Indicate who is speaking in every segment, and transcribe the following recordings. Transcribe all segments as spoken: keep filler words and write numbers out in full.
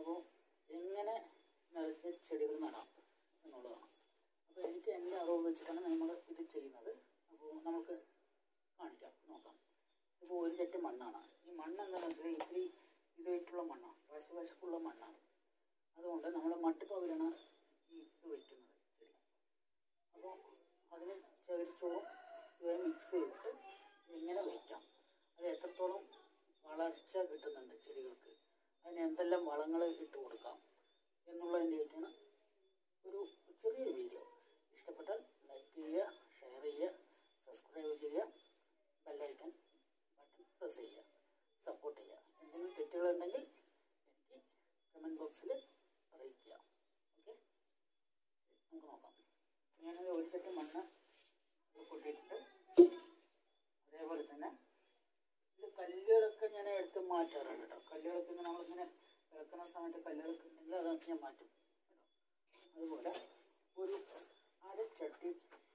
Speaker 1: അപ്പോൾ എങ്ങനെ നിറച്ച് ചെടികൾ നടാം എന്നുള്ളതാണ്. അപ്പോൾ എനിക്ക് എൻ്റെ അറിവ് വെച്ചിട്ടാണ് നമ്മൾ ഇത് ചെയ്യുന്നത്. അപ്പോൾ നമുക്ക് കാണിക്കാം, നോക്കാം. ഇപ്പോൾ ഒരു സെറ്റ് മണ്ണാണ്. ഈ മണ്ണ് എന്താണെന്ന് വെച്ചാൽ ഇത്തിരി ഇതായിട്ടുള്ള മണ്ണാണ്, വശവശപ്പുള്ള മണ്ണാണ്. അതുകൊണ്ട് നമ്മൾ മട്ടുപ്പവിലാണ് ഈ ഇത് വയ്ക്കുന്നത് ചെടി. അപ്പോൾ അതിന് ചകിരിച്ചോറും ഇവരെ മിക്സ് ചെയ്തിട്ട് എങ്ങനെ വയ്ക്കാം, അത് എത്രത്തോളം വളർച്ച കിട്ടുന്നുണ്ട് ചെടികൾക്ക്, അതിന് എന്തെല്ലാം വളങ്ങൾ ഇട്ട് കൊടുക്കാം എന്നുള്ളതിൻ്റെയൊക്കെയാണ് ഒരു ചെറിയൊരു വീഡിയോ. ഇഷ്ടപ്പെട്ടാൽ ലൈക്ക് ചെയ്യുക, ഷെയർ ചെയ്യുക, സബ്സ്ക്രൈബ് ചെയ്യുക, ബെല്ലൈക്കൺ ബട്ടൺ പ്രസ് ചെയ്യുക, സപ്പോർട്ട് ചെയ്യുക. എന്തെങ്കിലും തെറ്റുകളുണ്ടെങ്കിൽ എനിക്ക് കമൻറ്റ് ബോക്സിൽ അറിയിക്കുക. ഓക്കെ, നമുക്ക് നോക്കാം. ഞാനത് ഒരു സെറ്റ് മണ്ണ് കൊട്ടിയിട്ടുണ്ട്. അതേപോലെ തന്നെ ഇത് കല്ലുകളൊക്കെ ഞാൻ എടുത്ത് മാറ്റാറുണ്ട് കേട്ടോ. കല്ലുകളൊക്കെ ഇങ്ങനെ നമ്മളിങ്ങനെ ഇറക്കുന്ന സമയത്ത് കല്ലുകളൊക്കെ ഉണ്ടെങ്കിൽ അതൊക്കെ ഞാൻ മാറ്റും കേട്ടോ. അതുപോലെ ഒരു അരച്ചട്ടി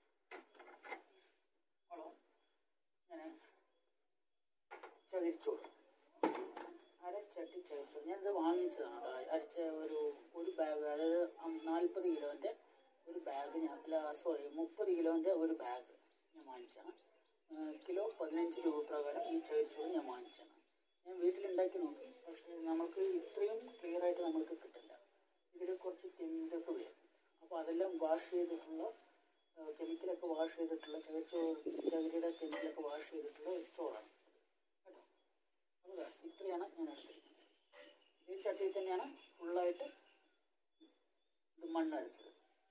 Speaker 1: വളം ഞാൻ ചകിരിച്ചോറ്, അരച്ചട്ടി ചകിരിച്ചോറ് ഞാനിത് വാങ്ങിച്ചതാണ് കേട്ടോ. അരച്ച ഒരു ഒരു ബാഗ്, അതായത് നാൽപ്പത് കിലോൻ്റെ ഒരു ബാഗ് ഞാൻ അല്ല സോറി മുപ്പത് കിലോൻ്റെ ഒരു ബാഗ് ഞാൻ വാങ്ങിച്ചാണ്. കിലോ പതിനഞ്ച് രൂപ പ്രകാരം ഈ ചകിരിച്ചോറ് ഞാൻ വാങ്ങിച്ചാണ്. ഞാൻ വീട്ടിലുണ്ടാക്കി നോക്കി, പക്ഷേ നമുക്ക് ഇത്രയും ക്ലിയർ ആയിട്ട് നമ്മൾക്ക് കിട്ടില്ല. ഇതിൽ കുറച്ച് കെമിക്കലൊക്കെ വരും. അപ്പോൾ അതെല്ലാം വാഷ് ചെയ്തിട്ടുള്ള കെമിക്കലൊക്കെ വാഷ് ചെയ്തിട്ടുള്ള ചകിരിച്ചോറ്, ചകിരിയുടെ കെമിക്കലൊക്കെ വാഷ് ചെയ്തിട്ടുള്ള ഒരു ചോറാണ് കേട്ടോ. അപ്പോൾ ഇത്രയാണ് ഞാൻ എടുത്തിരിക്കുന്നത്. ഈ ചട്ടിയിൽ തന്നെയാണ് ഫുള്ളായിട്ട് ഇത് മണ്ണെടുത്തത്.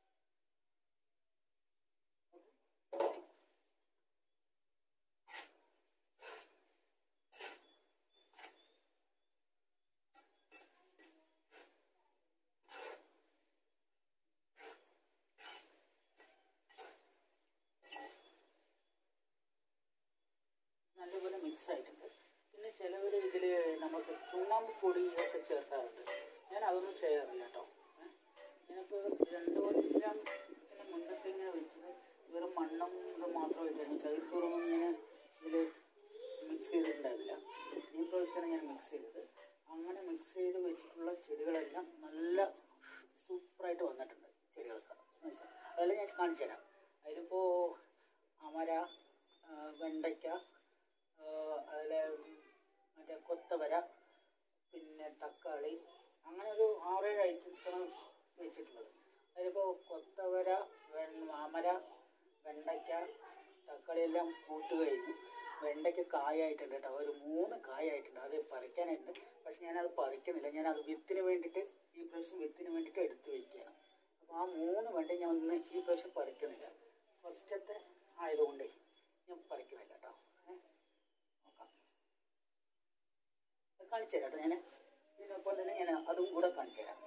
Speaker 1: നല്ലപോലെ മിക്സ് ആയിട്ടുണ്ട്. പിന്നെ ചിലവർ ഇതിൽ നമുക്ക് ചുണ്ണാമ്പ് പൊടിയൊക്കെ ചേർക്കാറുണ്ട്. ഞാൻ അതൊന്നും ചെയ്യാറില്ല കേട്ടോ. ഞാനിപ്പോൾ രണ്ട് കൊല്ലത്തിന് മുന്നത്തെ ഇങ്ങനെ വെച്ചത് വെറും മണ്ണും ഇത് മാത്രമായിട്ടായിരുന്നു. ചകിരിച്ചോറൊന്നും ഞാൻ ഇതിൽ മിക്സ് ചെയ്തിട്ടുണ്ടായില്ല. ഈ പ്രാവശ്യമാണ് ഞാൻ മിക്സ് ചെയ്തത്. അങ്ങനെ മിക്സ് ചെയ്ത് വെച്ചിട്ടുള്ള ചെടികളെല്ലാം നല്ല സൂപ്പറായിട്ട് വന്നിട്ടുണ്ട് ചെടികൾക്ക്. അതെല്ലാം ഞാൻ കാണിച്ചു തരാം. അതിലിപ്പോൾ അമര, വെണ്ടയ്ക്ക, അതിലെ മറ്റേ കൊത്തവര, പിന്നെ തക്കാളി, അങ്ങനെ ഒരു ആറേഴ് ഐറ്റംസാണ് വെച്ചിട്ടുള്ളത്. അതിലിപ്പോൾ കൊത്തവര, അമര, വെണ്ടയ്ക്ക, തക്കാളി എല്ലാം പൂത്ത് കഴിഞ്ഞു. വെണ്ടയ്ക്ക് കായായിട്ടുണ്ട് കേട്ടോ, ഒരു മൂന്ന് കായായിട്ടുണ്ട്. അത് പറിക്കാനായിട്ടുണ്ട്, പക്ഷെ ഞാനത് പറിക്കുന്നില്ല. ഞാനത് വിത്തിന് വേണ്ടിയിട്ട് ഈ പ്രാവശ്യം വിത്തിന് വേണ്ടിയിട്ട് എടുത്ത് വയ്ക്കുകയാണ്. അപ്പോൾ ആ മൂന്ന് വെണ്ട ഞാൻ ഒന്ന് ഈ പ്രാവശ്യം പറിക്കുന്നില്ല. ഫസ്റ്റത്തെ ആയതുകൊണ്ട് ഞാൻ പറിക്കുന്നില്ല കേട്ടോ. നോക്കാം, കാണിച്ചു തരാം കേട്ടോ. ഞാൻ ഇതിനൊപ്പം തന്നെ ഞാൻ അതും കൂടെ കാണിച്ചു തരാം.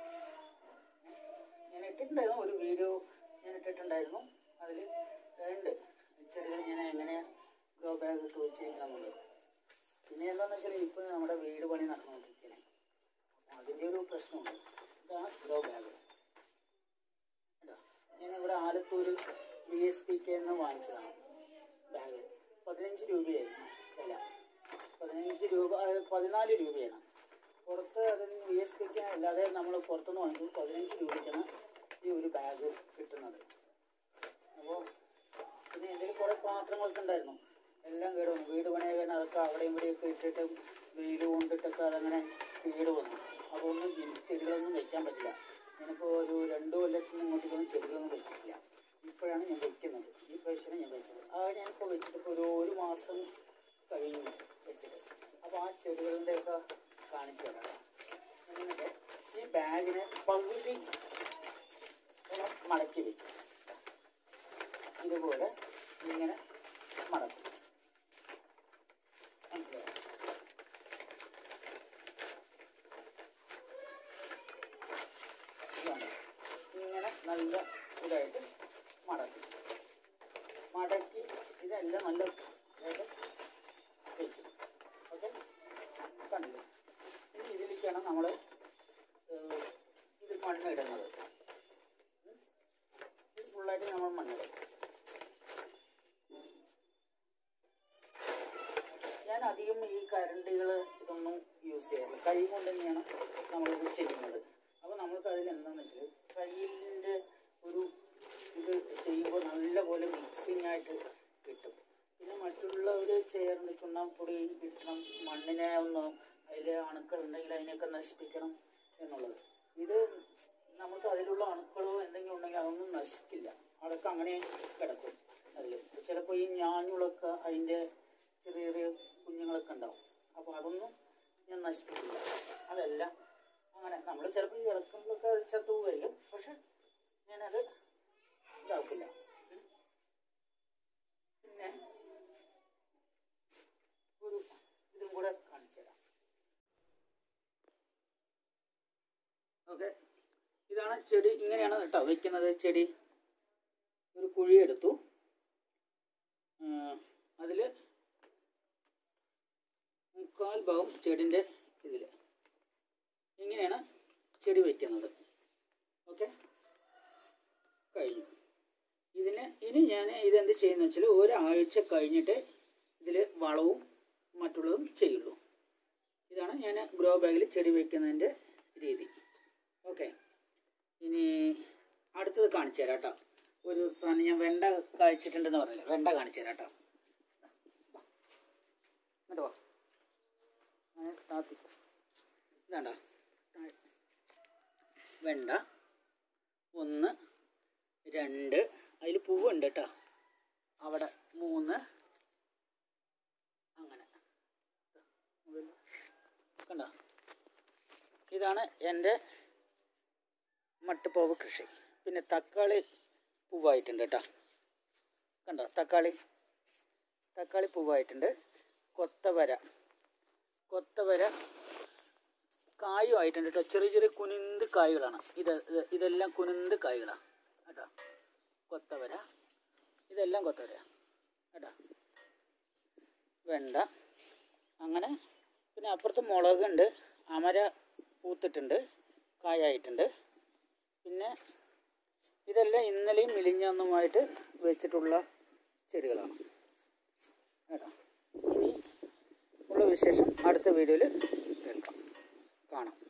Speaker 1: ഞാൻ ഇട്ടിട്ടുണ്ടായിരുന്നു ഒരു വീഡിയോ, ഞാൻ ഇട്ടിട്ടുണ്ടായിരുന്നു. അതിൽ രണ്ട് ചെടികൾ ഞാൻ എങ്ങനെ ഗ്രോ ബാഗ് ഇട്ട് വെച്ചിരിക്കണമെന്നുള്ളത്. പിന്നെ എന്താണെന്ന് വെച്ചാൽ ഇപ്പോൾ നമ്മുടെ വീട് പണി നടന്നുകൊണ്ടിരിക്കുന്നത്, അതിൻ്റെ ഒരു പ്രശ്നമുണ്ട്. ഇതാണ് ഗ്രോ ബാഗ് കേട്ടോ. ഞാനിവിടെ Alathur B S P K എന്ന് വാങ്ങിച്ചതാണ് ബാഗ്. പതിനഞ്ച് രൂപയായിരുന്നു വില. പതിനഞ്ച് രൂപ പതിനാല് രൂപയാണ് പുറത്ത്. അതിന് ബി എസ് പി കെ അല്ലാതെ നമ്മൾ പുറത്തുനിന്ന് വാങ്ങിക്കും. പതിനഞ്ച് രൂപയ്ക്കാണ് ഈ ഒരു ബാഗ് കിട്ടുന്നത്. അപ്പോൾ പിന്നെ ഇതിൽ കുറേ പാത്രങ്ങളൊക്കെ ഉണ്ടായിരുന്നു, എല്ലാം കേട് വന്നു. വീട് പണിയാൻ അതൊക്കെ അവിടെയും ഇവിടെയൊക്കെ ഇട്ടിട്ട് വെയിൽ കൊണ്ടിട്ടൊക്കെ അതങ്ങനെ കേട് വന്നു. അപ്പോൾ ഒന്നും ചെടികളൊന്നും വെക്കാൻ പറ്റില്ല. ഞാനിപ്പോൾ ഒരു രണ്ട് കൊല്ലത്തിന് ഇങ്ങോട്ടേക്കൊന്നും ചെടികളൊന്നും വെച്ചിട്ടില്ല. ഇപ്പോഴാണ് ഞാൻ വെക്കുന്നത്. ഈ പ്രാവശ്യമാണ് ഞാൻ വെച്ചത്. ആ ഞാനിപ്പോൾ വെച്ചിട്ടിപ്പോൾ ഒരു ഒരു മാസം കഴിഞ്ഞു വെച്ചിട്ട്. അപ്പോൾ ആ ചെടികളുടെയൊക്കെ കാണിച്ചു തരാം. എന്നിട്ട് ഈ ബാഗിനെ പകുതി മടക്കി വയ്ക്കും. ഇതുപോലെ ഇങ്ങനെ മടക്കും, മനസ്സിലായോ? ഇങ്ങനെ നല്ല ഇതായിട്ട് മടക്കി മടക്കി ഇതെല്ലാം നല്ല ഇതായിട്ട് വയ്ക്കും. ഓക്കെ, കണ്ടില്ലേ? ഇനി ഇതിലേക്കാണ് നമ്മൾ ഇത് മണ്ണ് ഇടുന്നത്. ഇത് ഫുള്ളായിട്ട് നമ്മൾ മണ്ണിടും. ഞാൻ അധികം ഈ കരണ്ടികൾ ഇതൊന്നും യൂസ് ചെയ്യാറില്ല. കൈ കൈ കൊണ്ട് തന്നെയാണ് നമ്മളിത് ചെയ്യുന്നത്. അപ്പോൾ നമ്മൾക്ക് അതിൽ എന്താണെന്ന് വെച്ചാൽ കയ്യിൻ്റെ ഒരു ഇത് ചെയ്യുമ്പോൾ നല്ലപോലെ മിക്സിങ് ആയിട്ട് കിട്ടും. പിന്നെ മറ്റുള്ളവർ ചെയ്യാറുണ്ട് ചുണ്ണാമ്പൊടി ഇടണം, മണ്ണിനെ ഒന്ന് അതിലെ അണുക്കളുണ്ടെങ്കിൽ അതിനെയൊക്കെ നശിപ്പിക്കണം എന്നുള്ളത്. ഇത് നമുക്ക് അതിലുള്ള അണുക്കളോ എന്തെങ്കിലും ഉണ്ടെങ്കിൽ അതൊന്നും നശിക്കില്ല, അതൊക്കെ അങ്ങനെ കിടക്കും. അതിൽ ചിലപ്പോൾ ഈ ഞാഞ്ഞുകളൊക്കെ അതിൻ്റെ ചെറിയ ചെറിയ കുഞ്ഞുങ്ങളൊക്കെ ഉണ്ടാവും. അപ്പോൾ അതൊന്നും ഞാൻ നശിപ്പിക്കില്ല. അതല്ല അങ്ങനെ നമ്മൾ ചിലപ്പോൾ ഈ ഇളക്കുമ്പോഴൊക്കെ അത് ചത്തു പോയിരിക്കും, പക്ഷെ ഞാനത് ഇതാക്കില്ല. പിന്നെ ഒരു ഇതും കൂടെ കാണിച്ചു തരാം. ഓക്കെ, ഇതാണ് ചെടി. ഇങ്ങനെയാണ് കേട്ടോ വെക്കുന്നത്. ചെടി ഒരു കുഴി എടുത്തു, അതിൽ മുക്കാൽ ഭാഗം ചെടിൻ്റെ ഇതിൽ ഇങ്ങനെയാണ് ചെടി വയ്ക്കുന്നത്. ഓക്കെ, കഴിഞ്ഞു. ഇതിന് ഇനി ഞാൻ ഇതെന്ത് ചെയ്യുന്ന വെച്ചാൽ ഒരാഴ്ച കഴിഞ്ഞിട്ട് ഇതിൽ വളവും മറ്റുള്ളതും ചെയ്യുള്ളൂ. ഇതാണ് ഞാൻ ഗ്രോ ബാഗിൽ ചെടി വയ്ക്കുന്നതിൻ്റെ രീതി. ഓക്കെ, ഇനി അടുത്തത് കാണിച്ചു തരാം കേട്ടോ. ഒരു സാധനം ഞാൻ വെണ്ട കഴിച്ചിട്ടുണ്ടെന്ന് പറഞ്ഞില്ലേ, വെണ്ട കാണിച്ചു തരാം കേട്ടോ. കേട്ടോ താത്തി ഇതാണ്ടോ വെണ്ട, ഒന്ന് രണ്ട്, അതിൽ പൂവുണ്ട് കേട്ടോ, അവിടെ മൂന്ന്, അങ്ങനെ കണ്ടോ. ഇതാണ് എൻ്റെ മട്ടുപ്പാവ് കൃഷി. പിന്നെ തക്കാളി പൂവായിട്ടുണ്ട് കേട്ടോ, കണ്ടോ തക്കാളി തക്കാളി പൂവായിട്ടുണ്ട്. കൊത്തവര കൊത്തവര കായും ആയിട്ടുണ്ട് കേട്ടോ. ചെറിയ ചെറിയ കുനിന്ത് കായ്കളാണ് ഇത്. ഇതെല്ലാം കുനിന്ത് കായ്കളാണ് കേട്ടോ. കൊത്തവര ഇതെല്ലാം കൊത്തവര കേട്ടോ. വെണ്ട അങ്ങനെ. പിന്നെ അപ്പുറത്ത് മുളകുണ്ട്, അമര പൂത്തിട്ടുണ്ട്, കായായിട്ടുണ്ട്. പിന്നെ ഇതെല്ലാം ഇന്നലെയും മിലിഞ്ഞൊന്നുമായിട്ട് വെച്ചിട്ടുള്ള ചെടികളാണ് കേട്ടോ. ഇനി ഉള്ള വിശേഷം അടുത്ത വീഡിയോയിൽ കേൾക്കാം, കാണാം.